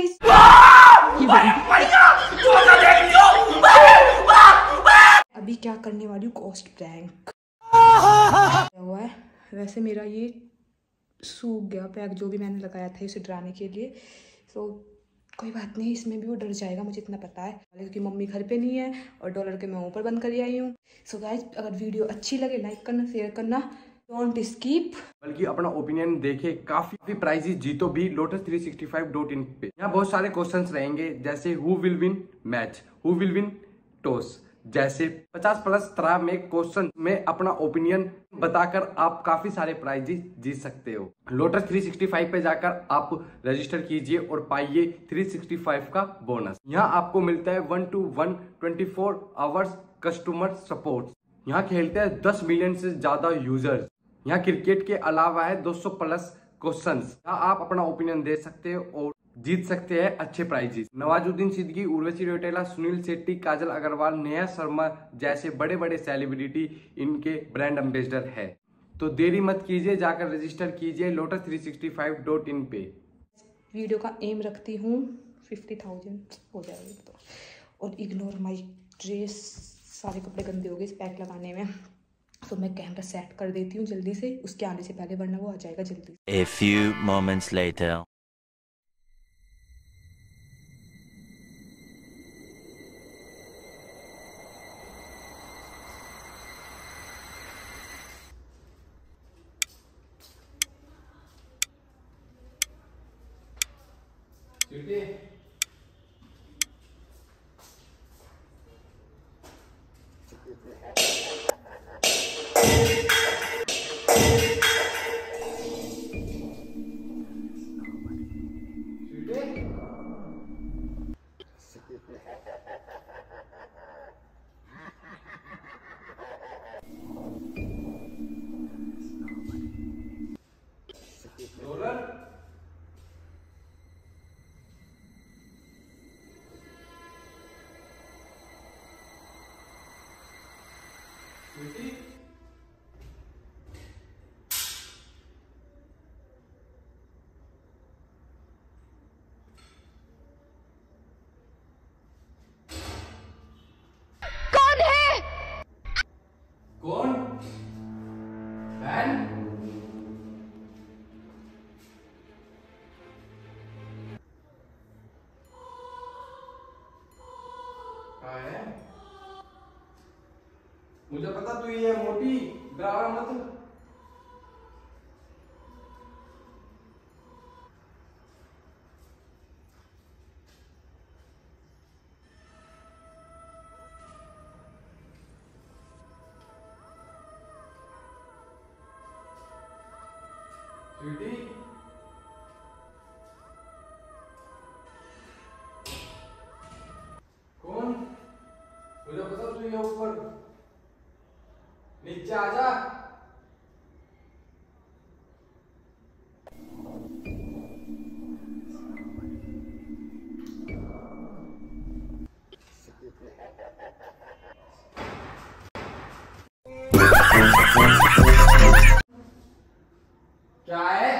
Guys. अभी क्या करने वाली हूँ, कॉस्ट प्रैंक हुआ है। वैसे मेरा ये सूख गया पैक जो भी मैंने लगाया था इसे डराने के लिए, तो कोई बात नहीं, इसमें भी वो डर जाएगा, मुझे इतना पता है, क्योंकि मम्मी घर पे नहीं है और डॉलर के मैं ऊपर बंद कर आई हूँ। सो गाइस, अगर वीडियो अच्छी लगे लाइक करना, शेयर करना, डोंट स्किप, बल्कि अपना ओपिनियन देखे। काफी प्राइजेस जीतो भी lotus365.in पे। यहाँ बहुत सारे क्वेश्चंस रहेंगे, जैसे who will win match, who will win toss, जैसे 50+ तरह में क्वेश्चन में अपना ओपिनियन बताकर आप काफी सारे प्राइजेस जीत सकते हो। lotus365 पे जाकर आप रजिस्टर कीजिए और पाइए 365 का बोनस। यहाँ आपको मिलता है 1-to-1 24 आवर्स कस्टमर सपोर्ट। यहाँ खेलते हैं 10 मिलियन से ज्यादा यूजर्स। यहाँ क्रिकेट के अलावा है 200+ क्वेश्चंस। यहाँ आप अपना ओपिनियन दे सकते हो और जीत सकते हैं अच्छे प्राइजेस। नवाजुद्दीन सिद्दीकी, उर्वशी रौतेला, सुनील शेट्टी, काजल अग्रवाल, नेहा शर्मा जैसे बड़े बड़े सेलिब्रिटी इनके ब्रांड एम्बेसडर है। तो देरी मत कीजिए, जाकर रजिस्टर कीजिए lotus365.in पे। वीडियो का एम रखती हूँ 50,000 हो जाएगा तो। और इग्नोर माई ड्रेस, सारे कपड़े गंदे हो गए इस पैक लगाने में, तो मैं कैमरा सेट कर देती हूँ जल्दी से, उसके आने से पहले, वरना वो आ जाएगा जल्दी। A few moments later. कौन? बहन? क्या है? मुझे पता तू ये मोटी, डरावा मत। स्वीटी, कौन? मुझे पता तू ये ऊपर, नीचे आजा। क्या है?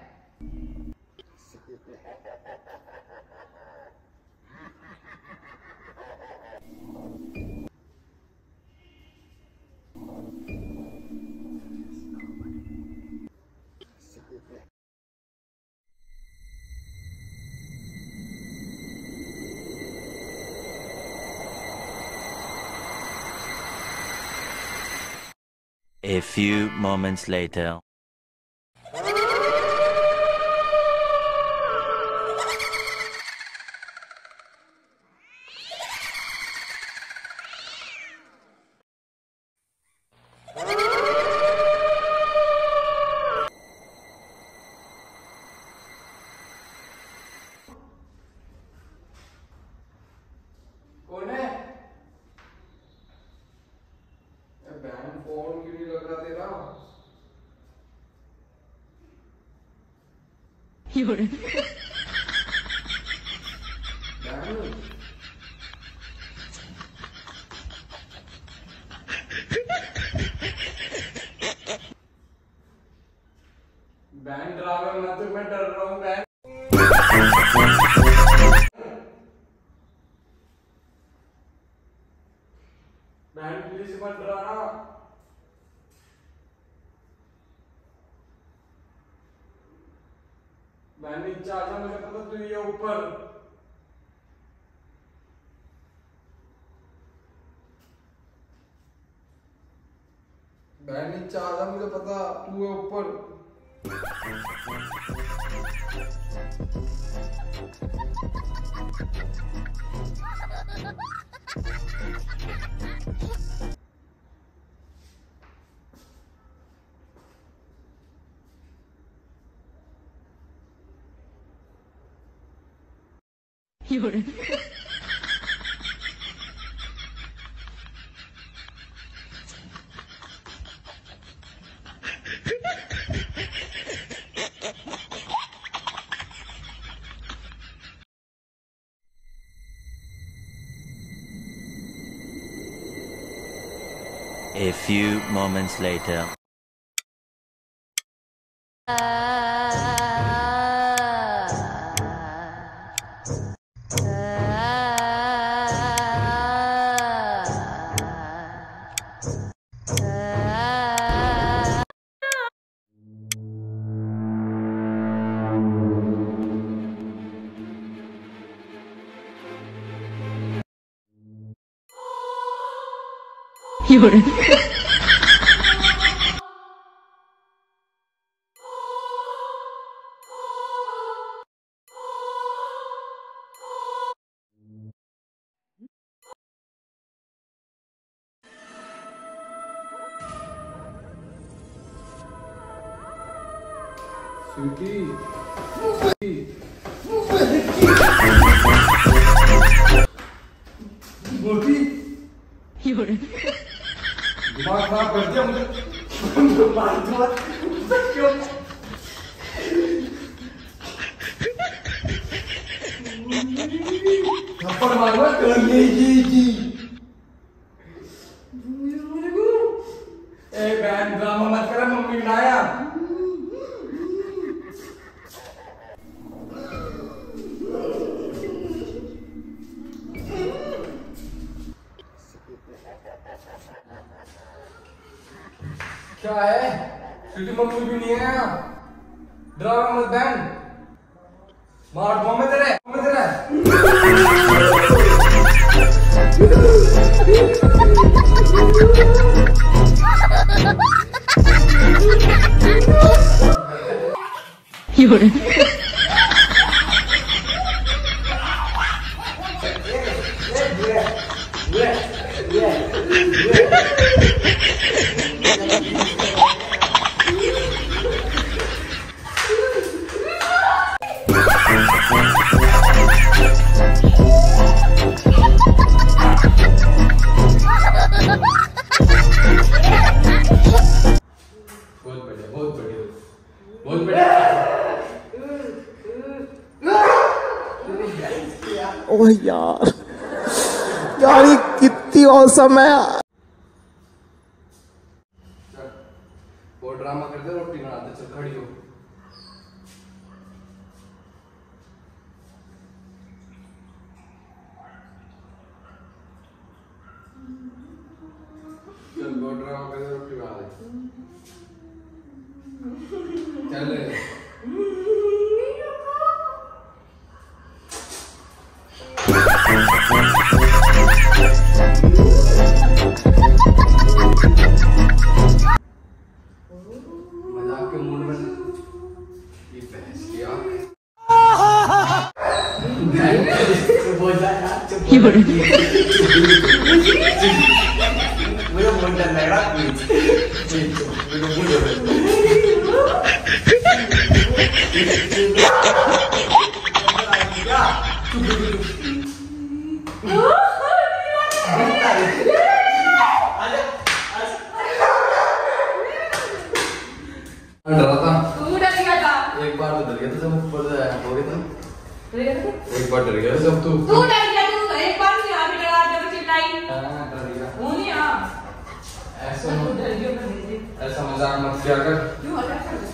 A few moments later. कौन है? बहन फोन क्यों नहीं लग रहा तेरा? बहन डरावे मत, मैं डर रहा हूँ बहन। आजा, मुझे पता तू ये ऊपर। मैं नीचे आजा, मुझे पता तू है ऊपर। A few moments later. दिमाग खराब कर दिया मुझे। थप्पड़ मारूंगा कर लेगी। ए बहन ड्रामा मत कर, मम्मी लाया। क्या है? तुझे मम्मी भी नहीं है। ड्रामा मत बहन, मार दूंगा मैं तेरे। बहुत बढ़िया। ओह यार ये कितनी औसम है। वो ड्रामा करते रोटी बनाते, चल खड़ी हो। चल वो ड्रामा करते रोटी बना दे। चल मजाक के मूड में ये बहस किया। मुझे बहुत डर लग रहा डरा था। एक बार तो डर गया था जब ऊपर हो गया था। एक बार डर गया जब तू डर गया। तू एक बार नहीं आप डरा जब चिल्लाई। हां डर गया। वो नहीं हां ऐसा मजाक मत किया कर। क्यों मजाक कर